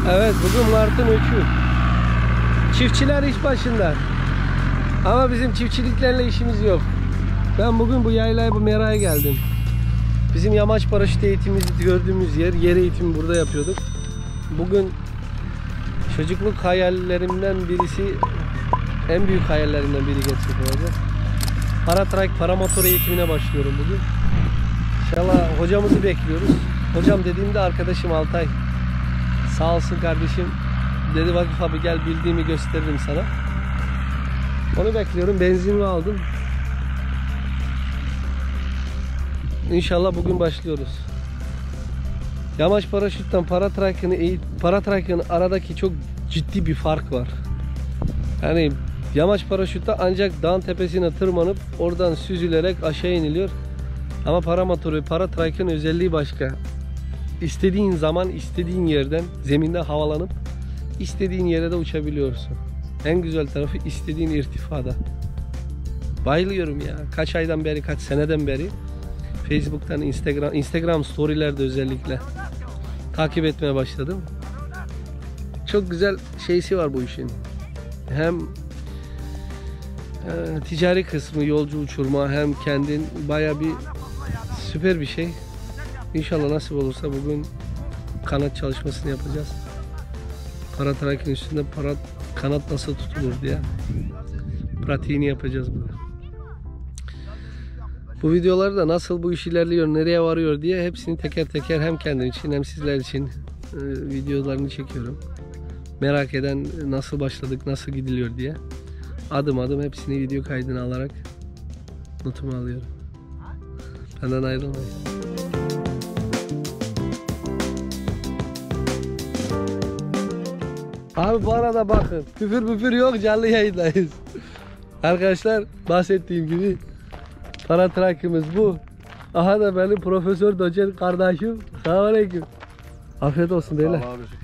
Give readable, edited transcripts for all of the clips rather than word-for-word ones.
Evet, bugün Mart'ın 3'ü. Çiftçiler iş başında. Ama bizim çiftçiliklerle işimiz yok. Ben bugün bu yaylaya, bu meraya geldim. Bizim yamaç paraşüt eğitimimizi gördüğümüz yer eğitimi burada yapıyorduk. Bugün çocukluk hayallerimden birisi, en büyük hayallerimden biri gerçek olacak. Paratrike, paramotor eğitimine başlıyorum bugün. İnşallah hocamızı bekliyoruz. Hocam dediğimde arkadaşım Altay. Sağ olsun kardeşim. Dedi Vakıf abi gel, bildiğimi gösteririm sana. Onu bekliyorum. Benzinimi aldım. İnşallah bugün başlıyoruz. Yamaç paraşütten paratrike'ın aradaki çok ciddi bir fark var. Yani yamaç paraşütte ancak dağın tepesine tırmanıp oradan süzülerek aşağı iniliyor. Ama paramotor, paratrike'ın özelliği başka. İstediğin zaman, istediğin yerden, zeminde havalanıp istediğin yere de uçabiliyorsun. En güzel tarafı istediğin irtifada. Bayılıyorum ya. Kaç aydan beri, kaç seneden beri Facebook'tan, Instagram storylerde özellikle takip etmeye başladım. Çok güzel şeysi var bu işin. Hem ticari kısmı, yolcu uçurma, hem kendin, baya bir süper bir şey. İnşallah nasip olursa bugün kanat çalışmasını yapacağız. Paratrike'ın üstünde kanat nasıl tutulur diye pratiğini yapacağız burada. Bu videolarda nasıl bu iş ilerliyor, nereye varıyor diye hepsini teker teker hem kendim için hem sizler için videolarını çekiyorum. Merak eden nasıl başladık, nasıl gidiliyor diye adım adım hepsini video kaydına alarak notumu alıyorum. Benden ayrılmayın. Abi bu arada bakın, küfür yok, canlı yayındayız. Arkadaşlar bahsettiğim gibi paratrike'ımız bu. Aha da benim profesör doçent kardeşim. Selamünaleyküm. Afiyet olsun beyler.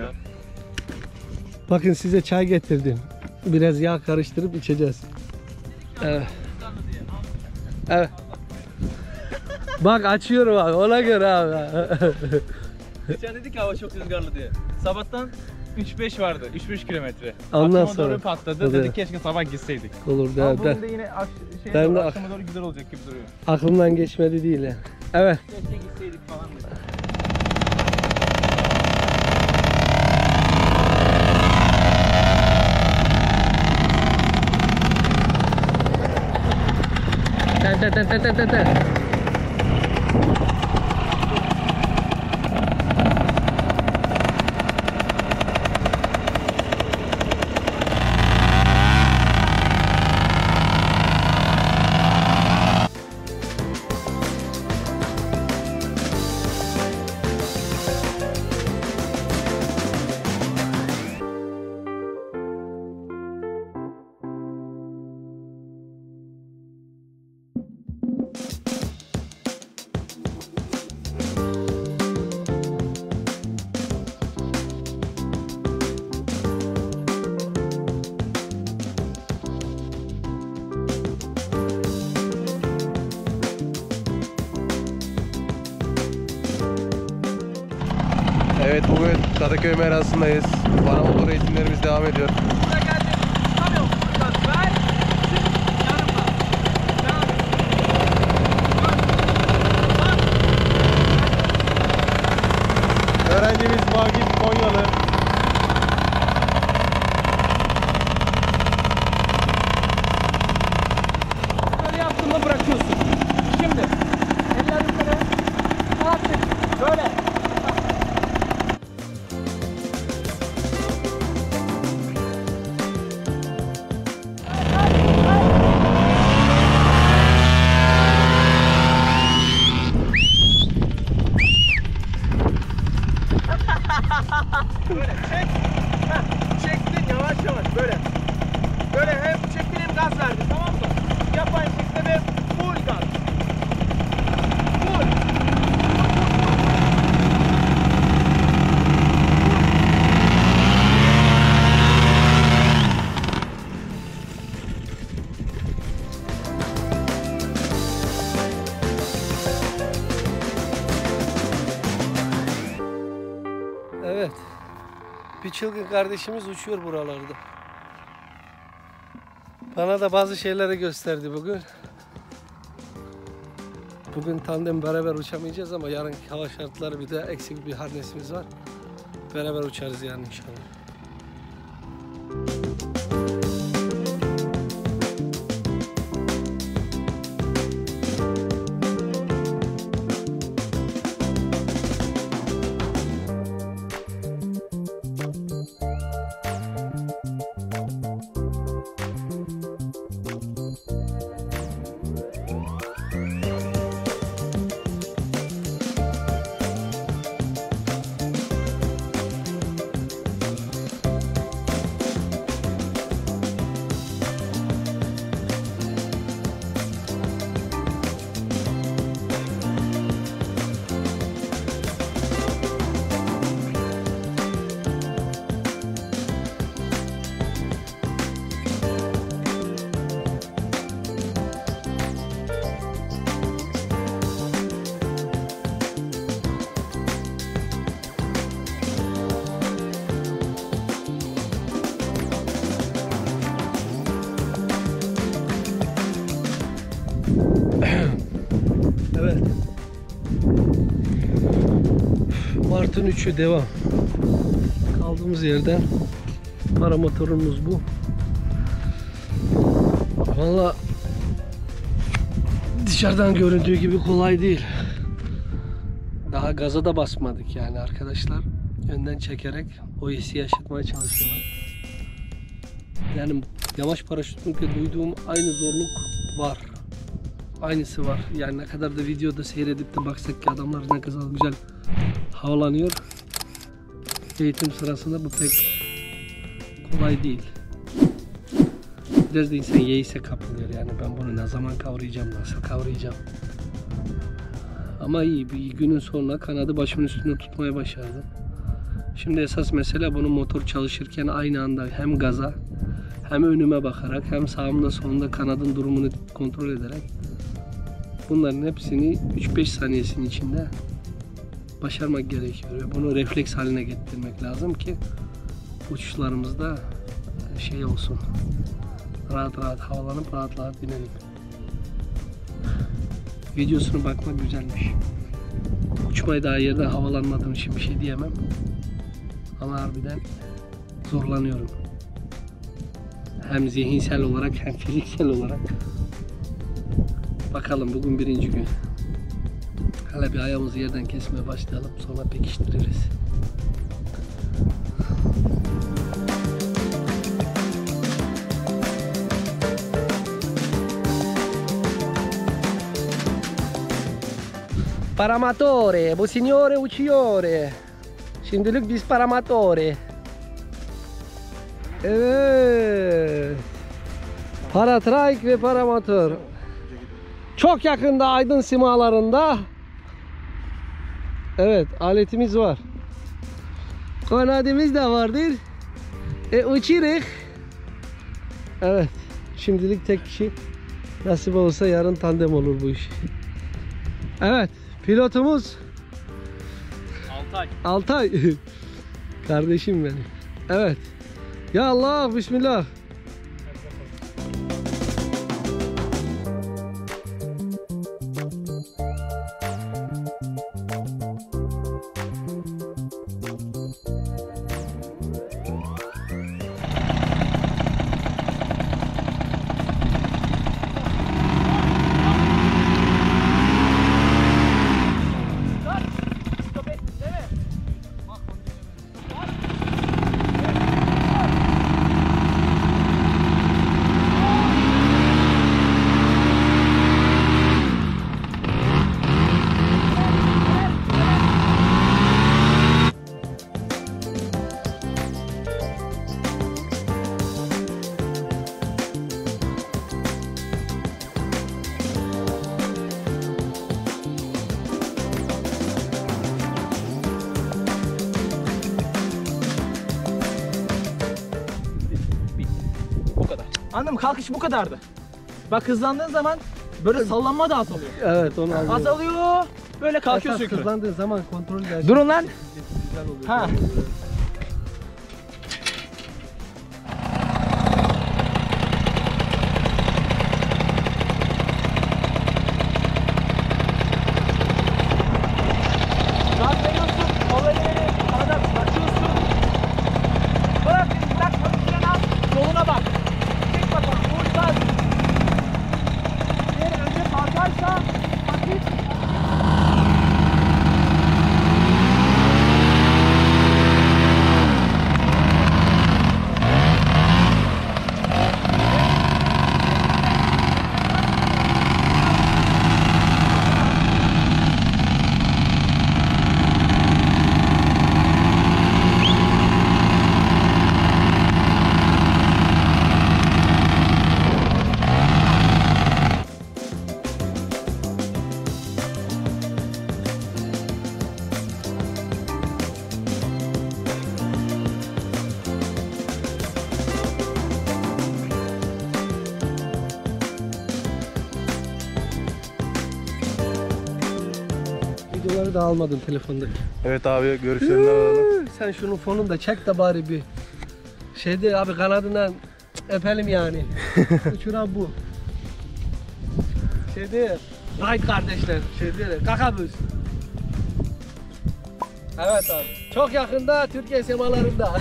Bakın size çay getirdim. Biraz yağ karıştırıp içeceğiz. Evet. Evet. Bak açıyorum abi, ona göre abi. Geçen dedik hava çok rüzgarlı diye. Sabahtan 3-5 vardı, 3-5 kilometre. Ondan akşama sonra doğru patladı, dedik keşke sabah gitseydik. Olur Ama da bugün de yine akşama doğru güzel olacak gibi duruyor. aklımdan geçmedi değil ya. Evet. Keşke gitseydik falan dedik. Ten. Evet, bugün Kadıköy merasındayız. Paramotor eğitimlerimiz devam ediyor. Öğrencimiz Vakif Konyalı. Böyle yaptığında bırakıyorsun. Şimdi eller yukarı. Artık böyle. Böyle çek. Çektin yavaş yavaş böyle. Böyle hem çektin hem gaz verdin, tamam mı? Yap aynı şekilde ve full gaz. Full. Evet. Bir çılgın kardeşimiz uçuyor buralarda. Bana da bazı şeyleri gösterdi bugün. Bugün tandem beraber uçamayacağız ama yarınki hava şartları bir de eksik bir harnesimiz var. Beraber uçarız yani inşallah. Evet. Mart'ın 3'ü devam. Kaldığımız yerden paramotorumuz bu. Vallahi dışarıdan göründüğü gibi kolay değil. Daha gaza da basmadık yani arkadaşlar. Önden çekerek o hissi yaşatmaya çalışıyorlar. Yani yamaç paraşütünde duyduğum aynı zorluk var. Aynısı var. Yani ne kadar da videoda seyredip de baksak ki adamlar ne kadar güzel havalanıyor. Eğitim sırasında bu pek kolay değil. Biraz da insan yeise kapılıyor yani ben bunu ne zaman kavrayacağım, nasıl kavrayacağım. Ama iyi, bir günün sonuna kanadı başımın üstünde tutmaya başardım. Şimdi esas mesele bunu motor çalışırken aynı anda hem gaza hem önüme bakarak hem sağımda solumda kanadın durumunu kontrol ederek bunların hepsini 3-5 saniyesinin içinde başarmak gerekiyor ve bunu refleks haline getirmek lazım ki uçuşlarımızda şey olsun, rahat rahat havalanıp rahat rahat inelim. Videosuna bakmak güzelmiş. Uçmayı daha yerde havalanmadığım için bir şey diyemem ama harbiden zorlanıyorum. Hem zihinsel olarak hem fiziksel olarak. Bakalım bugün birinci gün. Hala bir ayağımızı yerden kesmeye başlayalım, sonra pekiştiririz. Paramatore, bu signore uçuyor. Şimdilik biz paramatore. Evet. Paratrike ve paramotor. Çok yakında Aydın simalarında. Evet, aletimiz var. Kanadımız da vardır. Uçuruk. Evet. Şimdilik tek kişi. Nasip olsa yarın tandem olur bu iş. Evet. Pilotumuz Altay. Kardeşim benim. Evet. Ya Allah, bismillah. Anladın mı? Kalkış bu kadardı. Bak hızlandığın zaman böyle sallanma da azalıyor. Evet, onu anladım. Azalıyor. Böyle kalkıyorsun yukarı. Hızlandığın zaman kontrol gerçekten Durun lan. güzel oluyor. Ha. Görüntüleri de almadın telefondaki. Evet abi, görüşlerini alalım. Sen şunun fonunu da çek de bari bir. Şeyde abi kanadından öpelim yani. Uçuran bu. Şeyde Kayıt kardeşler. Şeyde kakabüs. Evet abi. Çok yakında Türkiye semalarında.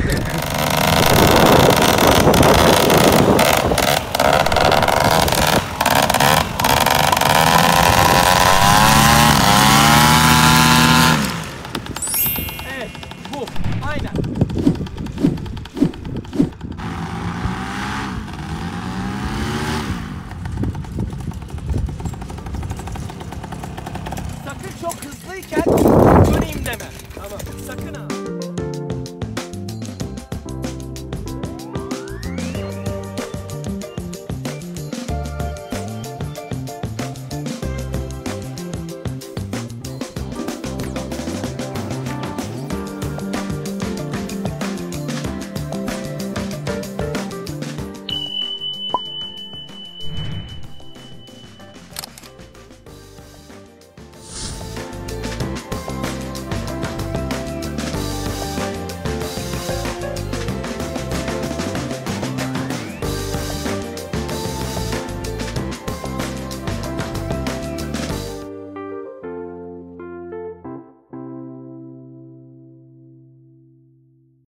Evet, bu. Aynen.